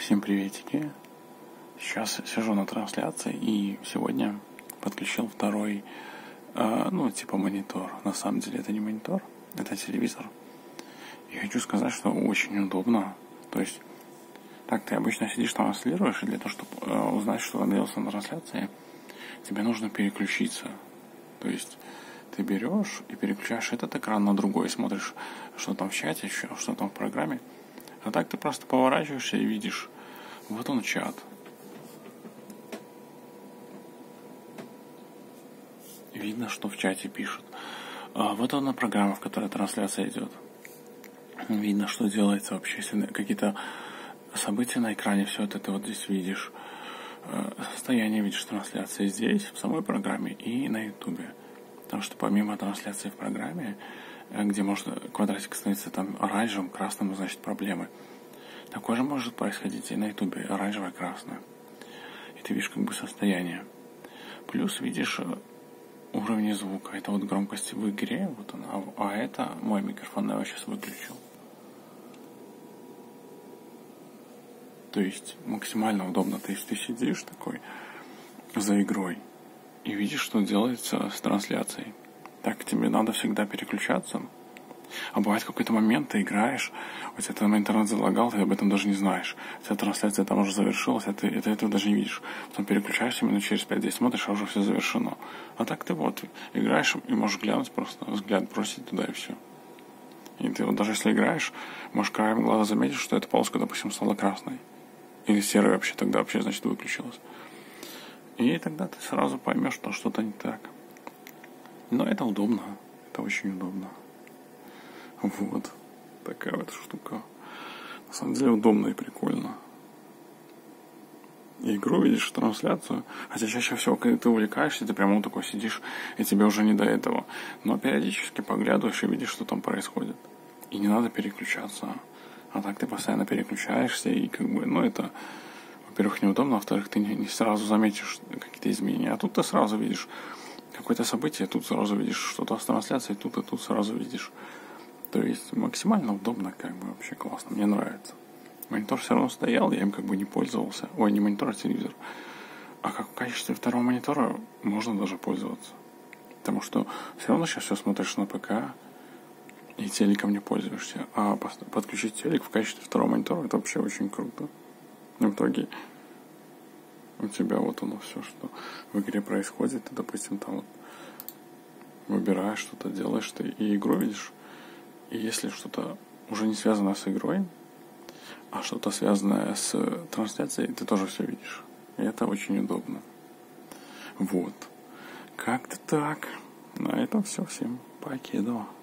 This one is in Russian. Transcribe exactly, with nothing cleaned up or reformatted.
Всем приветики. Сейчас сижу на трансляции и сегодня подключил второй, э, ну, типа монитор. На самом деле это не монитор, это телевизор. И хочу сказать, что очень удобно. То есть, так ты обычно сидишь транслируешь, и для того, чтобы э, узнать, что делается на трансляции, тебе нужно переключиться. То есть, ты берешь и переключаешь этот экран на другой, смотришь, что там в чате еще, что там в программе. А так ты просто поворачиваешься и видишь, вот он чат. Видно, что в чате пишут. А вот она программа, в которой трансляция идет. Видно, что делается вообще, если какие-то события на экране, все это ты вот здесь видишь. Состояние видишь трансляции здесь, в самой программе и на ютубе. Потому что помимо трансляции в программе, где может квадратик становиться там оранжевым, красным, значит проблемы. Такое же может происходить и на ютубе, оранжевое, красное. И ты видишь как бы состояние. Плюс видишь уровень звука. Это вот громкость в игре, вот она. А это мой микрофон, я его сейчас выключил. То есть максимально удобно. То есть ты сидишь такой за игрой и видишь, что делается с трансляцией. Так тебе надо всегда переключаться. А бывает какой-то момент, ты играешь, у тебя там интернет залагал, ты об этом даже не знаешь. Вся трансляция там уже завершилась, а ты, ты этого даже не видишь. Потом переключаешься, минут через пять-десять смотришь, а уже все завершено. А так ты вот играешь и можешь глянуть просто, взгляд бросить туда и все. И ты вот даже если играешь, можешь краем глаза заметить, что эта полоска, допустим, стала красной. Или серой вообще, тогда вообще, значит, выключилась. И тогда ты сразу поймешь, что что-то не так. Но это удобно, это очень удобно. Вот. Такая вот штука. На самом деле удобно и прикольно. И игру видишь, трансляцию. Хотя чаще всего, когда ты увлекаешься, ты прямо вот такой сидишь, и тебе уже не до этого. Но периодически поглядываешь и видишь, что там происходит. И не надо переключаться. А так ты постоянно переключаешься, и как бы, ну это, во-первых, неудобно, во-вторых, ты не, не сразу заметишь какие-то изменения. А тут ты сразу видишь какое-то событие, тут сразу видишь что-то с трансляцией, тут и тут сразу видишь. То есть максимально удобно, как бы вообще классно, мне нравится. Монитор все равно стоял, я им как бы не пользовался. Ой, не монитор, а телевизор. А как в качестве второго монитора можно даже пользоваться. Потому что все равно сейчас все смотришь на ПК и телеком не пользуешься. А подключить телек в качестве второго монитора, это вообще очень круто. И в итоге у тебя вот оно все, что в игре происходит. Ты, допустим, там вот выбираешь что-то, делаешь ты и игру видишь. И если что-то уже не связано с игрой, а что-то связанное с трансляцией, ты тоже все видишь. И это очень удобно. Вот. Как-то так. На этом все. Всем покедова.